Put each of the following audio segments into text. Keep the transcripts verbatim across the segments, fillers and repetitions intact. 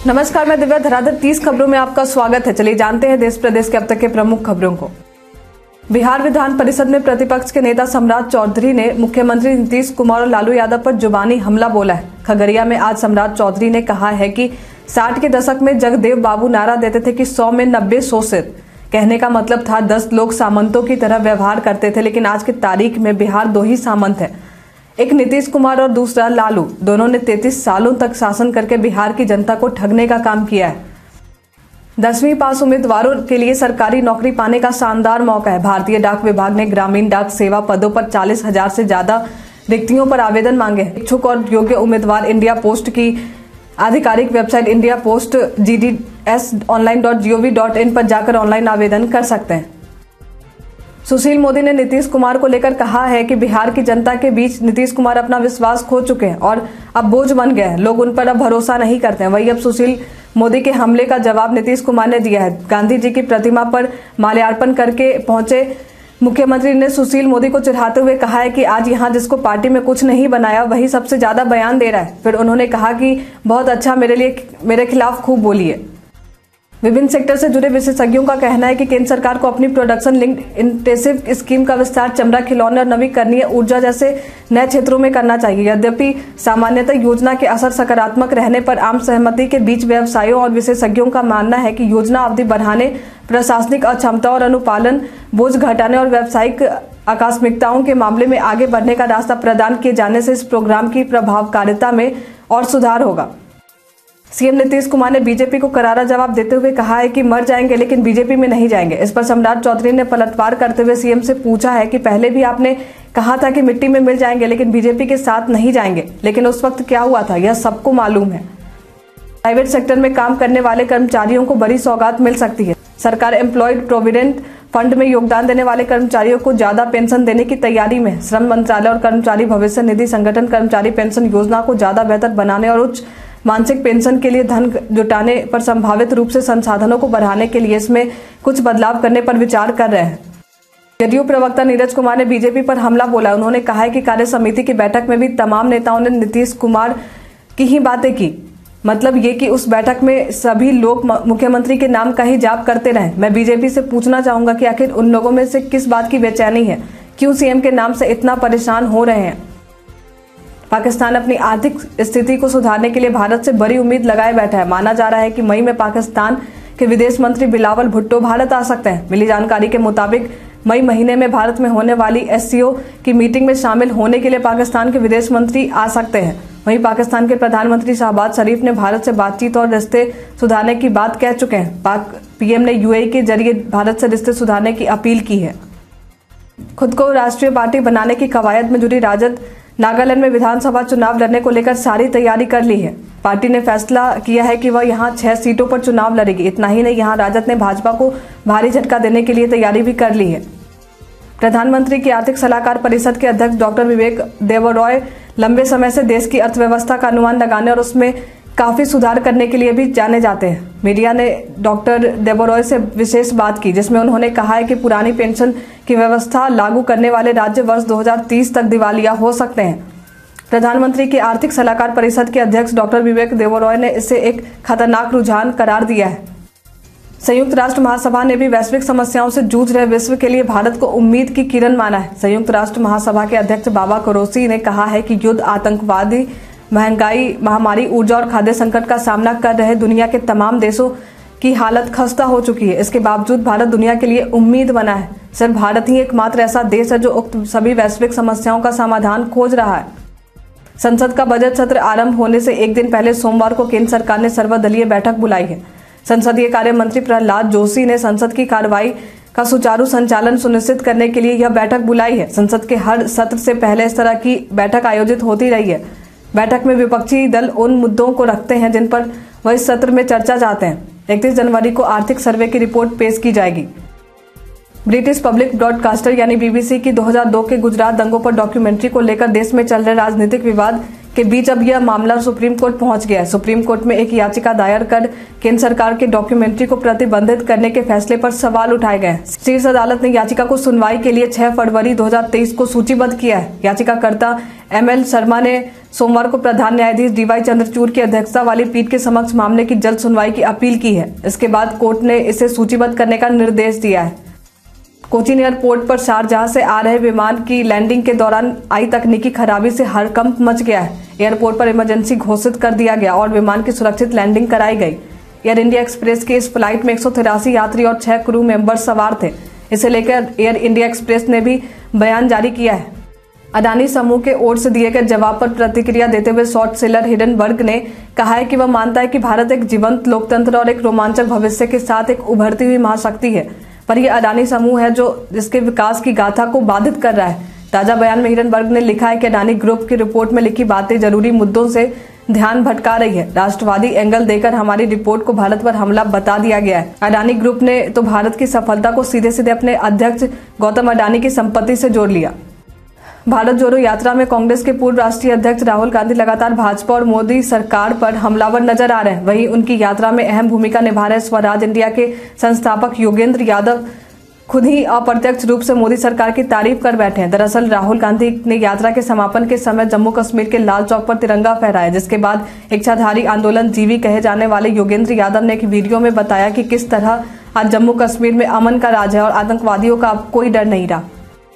नमस्कार, मैं दिव्या। धराधर तीस खबरों में आपका स्वागत है। चलिए जानते हैं देश प्रदेश के अब तक के प्रमुख खबरों को। बिहार विधान परिषद में प्रतिपक्ष के नेता सम्राट चौधरी ने मुख्यमंत्री नीतीश कुमार और लालू यादव पर जुबानी हमला बोला है। खगड़िया में आज सम्राट चौधरी ने कहा है कि साठ के दशक में जगदेव बाबू नारा देते थे कि सौ में नब्बे शोषित। कहने का मतलब था दस लोग सामंतों की तरह व्यवहार करते थे, लेकिन आज की तारीख में बिहार दो ही सामंत है, एक नीतीश कुमार और दूसरा लालू। दोनों ने तैंतीस सालों तक शासन करके बिहार की जनता को ठगने का काम किया है। दसवीं पास उम्मीदवारों के लिए सरकारी नौकरी पाने का शानदार मौका है। भारतीय डाक विभाग ने ग्रामीण डाक सेवा पदों पर चालीस हजार से ज्यादा रिक्तियों पर आवेदन मांगे हैं। इच्छुक और योग्य उम्मीदवार इंडिया पोस्ट की आधिकारिक website India post G D S online dot G O V dot in पर जाकर ऑनलाइन आवेदन कर सकते हैं। सुशील मोदी ने नीतीश कुमार को लेकर कहा है कि बिहार की जनता के बीच नीतीश कुमार अपना विश्वास खो चुके हैं और अब बोझ बन गए हैं। लोग उन पर अब भरोसा नहीं करते हैं। वहीं अब सुशील मोदी के हमले का जवाब नीतीश कुमार ने दिया है। गांधी जी की प्रतिमा पर माल्यार्पण करके पहुंचे मुख्यमंत्री ने सुशील मोदी को चिढ़ाते हुए कहा है कि आज यहाँ जिसको पार्टी में कुछ नहीं बनाया वही सबसे ज्यादा बयान दे रहा है। फिर उन्होंने कहा कि बहुत अच्छा, मेरे लिए मेरे खिलाफ खूब बोलिए। विभिन्न सेक्टर से जुड़े विशेषज्ञों का कहना है कि केंद्र सरकार को अपनी प्रोडक्शन लिंक्ड इंटेंसिव स्कीम का विस्तार चमड़ा, खिलौने और नवीकरणीय ऊर्जा जैसे नए क्षेत्रों में करना चाहिए। यद्यपि सामान्यतः योजना के असर सकारात्मक रहने पर आम सहमति के बीच व्यवसायियों और विशेषज्ञों का मानना है कि योजना अवधि बढ़ाने, प्रशासनिक अक्षमता और अनुपालन बोझ घटाने और व्यावसायिक आकस्मिकताओं के मामले में आगे बढ़ने का रास्ता प्रदान किए जाने से इस प्रोग्राम की प्रभावकारिता में और सुधार होगा। सीएम नीतीश कुमार ने बीजेपी को करारा जवाब देते हुए कहा है कि मर जाएंगे लेकिन बीजेपी में नहीं जाएंगे। इस पर सम्राट चौधरी ने पलटवार करते हुए सीएम से पूछा है कि पहले भी आपने कहा था कि मिट्टी में मिल जाएंगे लेकिन बीजेपी के साथ नहीं जाएंगे, लेकिन उस वक्त क्या हुआ था यह सबको मालूम है। प्राइवेट सेक्टर में काम करने वाले कर्मचारियों को बड़ी सौगात मिल सकती है। सरकार एम्प्लॉयड प्रोविडेंट फंड में योगदान देने वाले कर्मचारियों को ज्यादा पेंशन देने की तैयारी में। श्रम मंत्रालय और कर्मचारी भविष्य निधि संगठन कर्मचारी पेंशन योजना को ज्यादा बेहतर बनाने और उच्च मानसिक पेंशन के लिए धन जुटाने पर संभावित रूप से संसाधनों को बढ़ाने के लिए इसमें कुछ बदलाव करने पर विचार कर रहे हैं। जदयू प्रवक्ता नीरज कुमार ने बीजेपी पर हमला बोला। उन्होंने कहा है कि कार्य समिति की बैठक में भी तमाम नेताओं ने नीतीश कुमार की ही बातें की। मतलब ये कि उस बैठक में सभी लोग मुख्यमंत्री के नाम का ही जाप करते रहे। मैं बीजेपी से पूछना चाहूंगा कि आखिर उन लोगों में से किस बात की बेचैनी है, क्यों सीएम के नाम से इतना परेशान हो रहे हैं। पाकिस्तान अपनी आर्थिक स्थिति को सुधारने के लिए भारत से बड़ी उम्मीद लगाए बैठा है। माना जा रहा है कि मई में पाकिस्तान के विदेश मंत्री बिलावल भुट्टो भारत आ सकते हैं। मिली जानकारी के मुताबिक मई महीने में भारत में होने वाली एस सी ओ की मीटिंग में शामिल होने के लिए पाकिस्तान के विदेश मंत्री आ सकते हैं। वहीं पाकिस्तान के प्रधानमंत्री शहबाज शरीफ ने भारत से बातचीत और रिश्ते सुधारने की बात कह चुके हैं। पाक पीएम ने यूएई के जरिए भारत से रिश्ते सुधारने की अपील की है। खुद को राष्ट्रीय पार्टी बनाने की कवायद में जुड़ी राजद नागालैंड में विधानसभा चुनाव लड़ने को लेकर सारी तैयारी कर ली है। पार्टी ने फैसला किया है कि वह यहां छह सीटों पर चुनाव लड़ेगी। इतना ही नहीं, यहां राजद ने भाजपा को भारी झटका देने के लिए तैयारी भी कर ली है। प्रधानमंत्री की आर्थिक सलाहकार परिषद के अध्यक्ष डॉक्टर विवेक देबरॉय लंबे समय से देश की अर्थव्यवस्था का अनुमान लगाने और उसमें काफी सुधार करने के लिए भी जाने जाते हैं। मीडिया ने डॉक्टर देबरॉय से विशेष बात की, जिसमें उन्होंने कहा है कि पुरानी पेंशन की व्यवस्था लागू करने वाले राज्य वर्ष दो हज़ार तीस तक दिवालिया हो सकते हैं। प्रधानमंत्री की आर्थिक सलाहकार परिषद के अध्यक्ष डॉक्टर विवेक देबरॉय ने इसे एक खतरनाक रुझान करार दिया है। संयुक्त राष्ट्र महासभा ने भी वैश्विक समस्याओं से जूझ रहे विश्व के लिए भारत को उम्मीद की किरण माना है। संयुक्त राष्ट्र महासभा के अध्यक्ष बाबा कुरैशी ने कहा है कि युद्ध, आतंकवादी, महंगाई, महामारी, ऊर्जा और खाद्य संकट का सामना कर रहे दुनिया के तमाम देशों की हालत खस्ता हो चुकी है। इसके बावजूद भारत दुनिया के लिए उम्मीद बना है। सिर्फ भारत ही एकमात्र ऐसा देश है जो उक्त सभी वैश्विक समस्याओं का समाधान खोज रहा है। संसद का बजट सत्र आरंभ होने से एक दिन पहले सोमवार को केंद्र सरकार ने सर्वदलीय बैठक बुलाई है। संसदीय कार्य मंत्री प्रहलाद जोशी ने संसद की कार्रवाई का सुचारू संचालन सुनिश्चित करने के लिए यह बैठक बुलाई है। संसद के हर सत्र से पहले इस तरह की बैठक आयोजित होती रही है। बैठक में विपक्षी दल उन मुद्दों को रखते हैं जिन पर वह इस सत्र में चर्चा चाहते हैं। इकतीस जनवरी को आर्थिक सर्वे की रिपोर्ट पेश की जाएगी। ब्रिटिश पब्लिक ब्रॉडकास्टर यानी बीबीसी की दो हज़ार दो के गुजरात दंगों पर डॉक्यूमेंट्री को लेकर देश में चल रहे राजनीतिक विवाद के बीच अब यह मामला सुप्रीम कोर्ट पहुंच गया है। सुप्रीम कोर्ट में एक याचिका दायर कर केंद्र सरकार के डॉक्यूमेंट्री को प्रतिबंधित करने के फैसले पर सवाल उठाए गए। शीर्ष अदालत ने याचिका को सुनवाई के लिए छह फरवरी दो हजार तेईस को सूचीबद्ध किया है। याचिकाकर्ता एम एल शर्मा ने सोमवार को प्रधान न्यायाधीश डी वाई चंद्रचूड़ की अध्यक्षता वाली पीठ के समक्ष मामले की जल्द सुनवाई की अपील की है। इसके बाद कोर्ट ने इसे सूचीबद्ध करने का निर्देश दिया है। कोचीन एयरपोर्ट पर शारजाह से आ रहे विमान की लैंडिंग के दौरान आई तकनीकी खराबी से हड़कंप मच गया है। एयरपोर्ट पर इमरजेंसी घोषित कर दिया गया और विमान की सुरक्षित लैंडिंग कराई गई। एयर इंडिया एक्सप्रेस की इस फ्लाइट में एक सौ तिरासी यात्री और छह क्रू मेंबर्स सवार थे। इसे लेकर एयर इंडिया एक्सप्रेस ने भी बयान जारी किया है। अडानी समूह के ओर से दिए गए जवाब पर प्रतिक्रिया देते हुए शॉर्ट सेलर हिडनबर्ग ने कहा है कि वह मानता है कि भारत एक जीवंत लोकतंत्र और एक रोमांचक भविष्य के साथ एक उभरती हुई महाशक्ति है, पर यह अडानी समूह है जो जिसके विकास की गाथा को बाधित कर रहा है। ताजा बयान में हिडनबर्ग ने लिखा है कि अडानी ग्रुप की रिपोर्ट में लिखी बातें जरूरी मुद्दों से ध्यान भटका रही है। राष्ट्रवादी एंगल देकर हमारी रिपोर्ट को भारत पर हमला बता दिया गया है। अडानी ग्रुप ने तो भारत की सफलता को सीधे सीधे अपने अध्यक्ष गौतम अडानी की संपत्ति से जोड़ लिया। भारत जोड़ो यात्रा में कांग्रेस के पूर्व राष्ट्रीय अध्यक्ष राहुल गांधी लगातार भाजपा और मोदी सरकार पर हमलावर नजर आ रहे हैं। वहीं उनकी यात्रा में अहम भूमिका निभा रहे स्वराज इंडिया के संस्थापक योगेंद्र यादव खुद ही अप्रत्यक्ष रूप से मोदी सरकार की तारीफ कर बैठे हैं। दरअसल राहुल गांधी ने यात्रा के समापन के समय जम्मू कश्मीर के लाल चौक पर तिरंगा फहराया, जिसके बाद इच्छाधारी आंदोलन जीवी कहे जाने वाले योगेंद्र यादव ने एक वीडियो में बताया कि किस तरह आज जम्मू कश्मीर में अमन का राज है और आतंकवादियों का अब कोई डर नहीं रहा।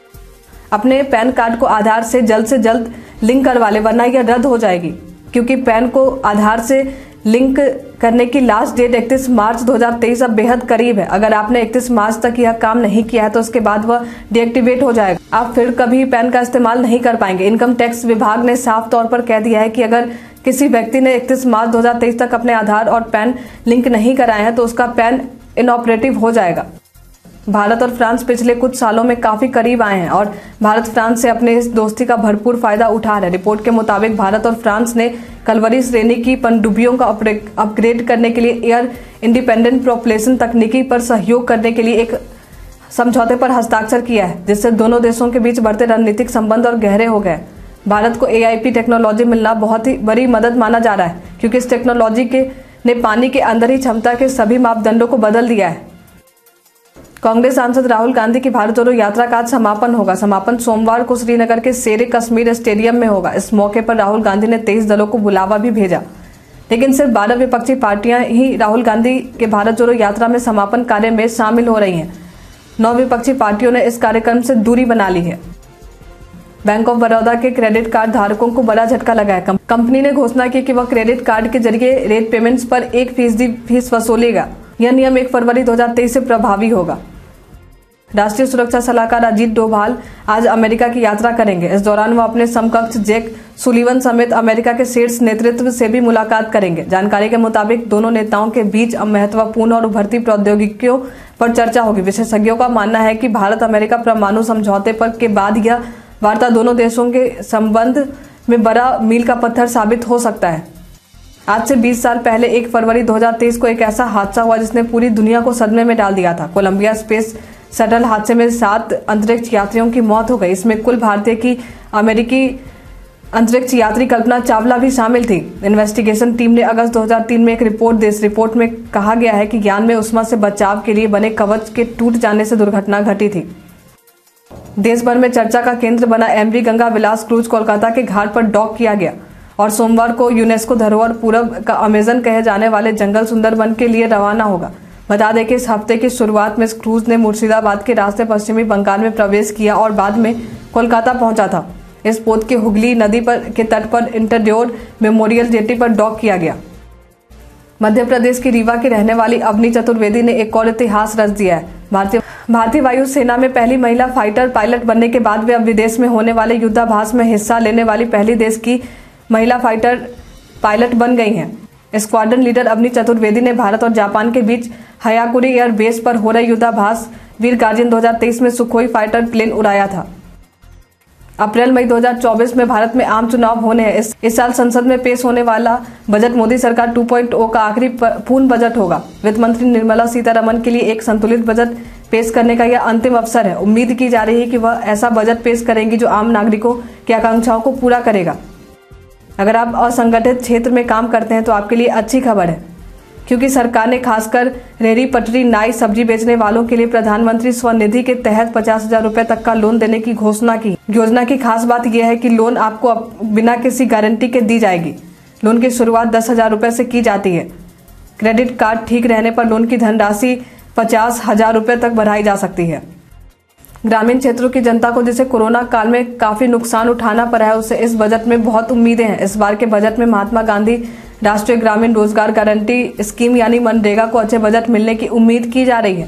अपने पैन कार्ड को आधार से जल्द से जल्द लिंक करवा ले, वरना यह रद्द हो जाएगी, क्योंकि पैन को आधार से लिंक करने की लास्ट डेट इकतीस मार्च दो हजार तेईस अब बेहद करीब है। अगर आपने इकतीस मार्च तक यह काम नहीं किया है तो उसके बाद वह डीएक्टिवेट हो जाएगा। आप फिर कभी पैन का इस्तेमाल नहीं कर पाएंगे। इनकम टैक्स विभाग ने साफ तौर पर कह दिया है कि अगर किसी व्यक्ति ने इकतीस मार्च दो हजार तेईस तक अपने आधार और पैन लिंक नहीं कराए हैं तो उसका पैन इनऑपरेटिव हो जाएगा। भारत और फ्रांस पिछले कुछ सालों में काफी करीब आए हैं और भारत फ्रांस से अपने इस दोस्ती का भरपूर फायदा उठा रहा है। रिपोर्ट के मुताबिक भारत और फ्रांस ने कलवरी श्रेणी की पनडुब्बियों का अपग्रेड करने के लिए एयर इंडिपेंडेंट प्रोपल्शन तकनीकी पर सहयोग करने के लिए एक समझौते पर हस्ताक्षर किया है, जिससे दोनों देशों के बीच बढ़ते रणनीतिक संबंध और गहरे हो गए। भारत को एआईपी टेक्नोलॉजी मिलना बहुत ही बड़ी मदद माना जा रहा है, क्योंकि इस टेक्नोलॉजी के ने पानी के अंदर ही क्षमता के सभी मापदंडों को बदल दिया है। कांग्रेस सांसद राहुल गांधी की भारत जोड़ो यात्रा का आज समापन होगा। समापन सोमवार को श्रीनगर के शेरे कश्मीर स्टेडियम में होगा। इस मौके पर राहुल गांधी ने तेईस दलों को बुलावा भी भेजा, लेकिन सिर्फ बारह विपक्षी पार्टियां ही राहुल गांधी के भारत जोड़ो यात्रा में समापन कार्य में शामिल हो रही हैं। नौ विपक्षी पार्टियों ने इस कार्यक्रम से दूरी बना ली है। बैंक ऑफ बड़ौदा के क्रेडिट कार्ड धारकों को बड़ा झटका लगा है। कंपनी ने घोषणा की कि वह क्रेडिट कार्ड के जरिए रेट पेमेंट्स पर एक फीसदी फीस वसूलेगा। यह नियम एक फरवरी दो हजार तेईस से प्रभावी होगा। राष्ट्रीय सुरक्षा सलाहकार अजीत डोभाल आज अमेरिका की यात्रा करेंगे। इस दौरान वह अपने समकक्ष जैक सुलिवन समेत अमेरिका के शीर्ष नेतृत्व से भी मुलाकात करेंगे। जानकारी के मुताबिक दोनों नेताओं के बीच अब महत्वपूर्ण और उभरती प्रौद्योगिकियों पर चर्चा होगी। विशेषज्ञों का मानना है कि भारत अमेरिका परमाणु समझौते पर के बाद यह वार्ता दोनों देशों के संबंध में बड़ा मील का पत्थर साबित हो सकता है। आज से बीस साल पहले एक फरवरी दो हजार तेईस को एक ऐसा हादसा हुआ जिसने पूरी दुनिया को सदमे में डाल दिया था। कोलंबिया स्पेस शटल हादसे में सात अंतरिक्ष यात्रियों की मौत हो गई। इसमें कुल भारतीय की अमेरिकी अंतरिक्ष यात्री कल्पना चावला भी शामिल थी। इन्वेस्टिगेशन टीम ने अगस्त दो हजार तीन में एक रिपोर्ट दी। इस रिपोर्ट में कहा गया है कि यान में उष्मा से बचाव के लिए बने कवच के टूट जाने से दुर्घटना घटी थी। देश भर में चर्चा का केंद्र बना एमवी गंगा विलास क्रूज कोलकाता के घाट पर डॉक किया गया और सोमवार को यूनेस्को धरोहर पूरब का अमेजन कहे जाने वाले जंगल सुंदरबन के लिए रवाना होगा। बता दें कि इस हफ्ते की शुरुआत में इस क्रूज ने मुर्शिदाबाद के रास्ते पश्चिमी बंगाल में प्रवेश किया और बाद में कोलकाता पहुंचा था। इस पोत के हुगली नदी पर के तट पर इंटरड्योर मेमोरियल जेटी पर डॉक किया गया। मध्य प्रदेश की रीवा की रहने वाली अवनी चतुर्वेदी ने एक और इतिहास रच दिया है। भारतीय भारतीय वायु सेना में पहली महिला फाइटर पायलट बनने के बाद वे अब विदेश में होने वाले युद्धाभ्यास में हिस्सा लेने वाली पहली देश की महिला फाइटर पायलट बन गई हैं। स्क्वाड्रन लीडर अवनी चतुर्वेदी ने भारत और जापान के बीच हयाकुरी एयर बेस पर हो रहे युद्धाभ्यास वीर गार्जियन दो हजार तेईस में सुखोई फाइटर प्लेन उड़ाया था। अप्रैल मई दो हजार चौबीस में भारत में आम चुनाव होने हैं। इस, इस साल संसद में पेश होने वाला बजट मोदी सरकार टू पॉइंट ओ का आखिरी पूर्ण बजट होगा। वित्त मंत्री निर्मला सीतारमण के लिए एक संतुलित बजट पेश करने का यह अंतिम अवसर है। उम्मीद की जा रही है कि वह ऐसा बजट पेश करेंगी जो आम नागरिकों की आकांक्षाओं को पूरा करेगा। अगर आप असंगठित क्षेत्र में काम करते हैं तो आपके लिए अच्छी खबर है, क्योंकि सरकार ने खासकर रेहड़ी पटरी नाई सब्जी बेचने वालों के लिए प्रधानमंत्री स्वनिधि के तहत पचास हजार रुपए तक का लोन देने की घोषणा की। योजना की खास बात यह है कि लोन आपको बिना किसी गारंटी के दी जाएगी। लोन की शुरुआत दस हजार रुपए से की जाती है। क्रेडिट कार्ड ठीक रहने पर लोन की धनराशि पचास हजार रुपए तक बढ़ाई जा सकती है। ग्रामीण क्षेत्रों की जनता को जिसे कोरोना काल में काफी नुकसान उठाना पड़ा है, उसे इस बजट में बहुत उम्मीदें हैं। इस बार के बजट में महात्मा गांधी राष्ट्रीय ग्रामीण रोजगार गारंटी स्कीम यानी मनरेगा को अच्छे बजट मिलने की उम्मीद की जा रही है।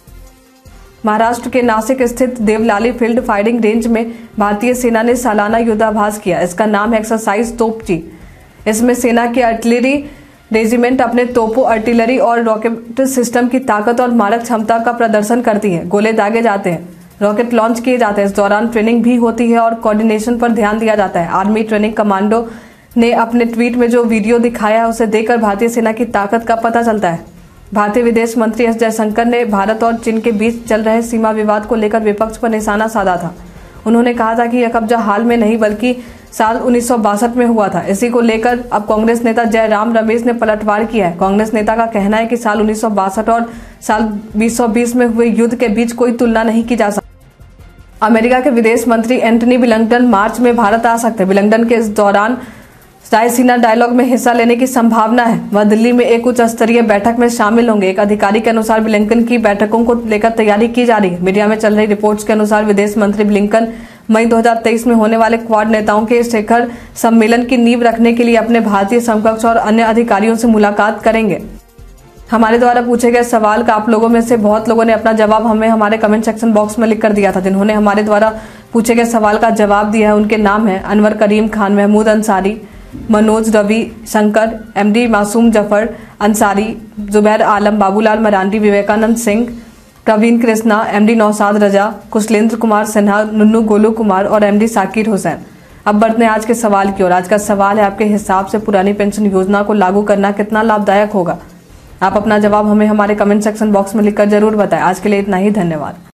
महाराष्ट्र के नासिक स्थित देवलाली फील्ड फायरिंग रेंज में भारतीय सेना ने सालाना युद्धाभ्यास किया। इसका नाम है एक्सरसाइज तोपची। इसमें सेना की आर्टिलरी रेजिमेंट अपने तोपों, आर्टिलरी और रॉकेट सिस्टम की ताकत और मारक क्षमता का प्रदर्शन करती है। गोले दागे जाते हैं, रॉकेट लॉन्च किए जाते हैं। इस दौरान ट्रेनिंग भी होती है और कोऑर्डिनेशन पर ध्यान दिया जाता है। आर्मी ट्रेनिंग कमांडो ने अपने ट्वीट में जो वीडियो दिखाया है उसे देखकर भारतीय सेना की ताकत का पता चलता है। भारतीय विदेश मंत्री एस जयशंकर ने भारत और चीन के बीच चल रहे सीमा विवाद को लेकर विपक्ष पर निशाना साधा था। उन्होंने कहा था कि यह कब्जा हाल में नहीं बल्कि साल उन्नीस सौ बासठ में हुआ था। इसी को लेकर अब कांग्रेस नेता जयराम रमेश ने पलटवार किया है। कांग्रेस नेता का कहना है कि साल उन्नीस सौ बासठ और साल बीस सौ बीस में हुए युद्ध के बीच कोई तुलना नहीं की जा सकती। अमेरिका के विदेश मंत्री एंटनी ब्लिंकन मार्च में भारत आ सकते हैं। ब्लिंकन के इस दौरान रायसीना डायलॉग में हिस्सा लेने की संभावना है। वह दिल्ली में एक उच्च स्तरीय बैठक में शामिल होंगे। एक अधिकारी के अनुसार ब्लिंकन की बैठकों को लेकर तैयारी की जा रही है। मीडिया में चल रही रिपोर्ट्स के अनुसार विदेश मंत्री ब्लिंकन मई दो हज़ार तेईस में होने वाले क्वाड नेताओं के शिखर सम्मेलन की नींव रखने के लिए अपने भारतीय समकक्ष और अन्य अधिकारियों से मुलाकात करेंगे। हमारे द्वारा पूछे गए सवाल का आप लोगों में से बहुत लोगों ने अपना जवाब हमें हमारे कमेंट सेक्शन बॉक्स में लिख कर दिया था। जिन्होंने हमारे द्वारा पूछे गए सवाल का जवाब दिया है उनके नाम है अनवर करीम खान, महमूद अंसारी, मनोज रवि शंकर, एमडी मासूम जफर अंसारी, जुबैर आलम, बाबूलाल मरांडी, विवेकानंद सिंह, प्रवीण कृष्णा, एमडी नौसाद रजा, कुशलेंद्र कुमार सिन्हा, नुन्नू गोलू कुमार और एमडी साकिर हुसैन। अब बढ़ते हैं आज के सवाल की ओर। आज का सवाल है, आपके हिसाब से पुरानी पेंशन योजना को लागू करना कितना लाभदायक होगा? आप अपना जवाब हमें हमारे कमेंट सेक्शन बॉक्स में लिखकर जरूर बताएं। आज के लिए इतना ही, धन्यवाद।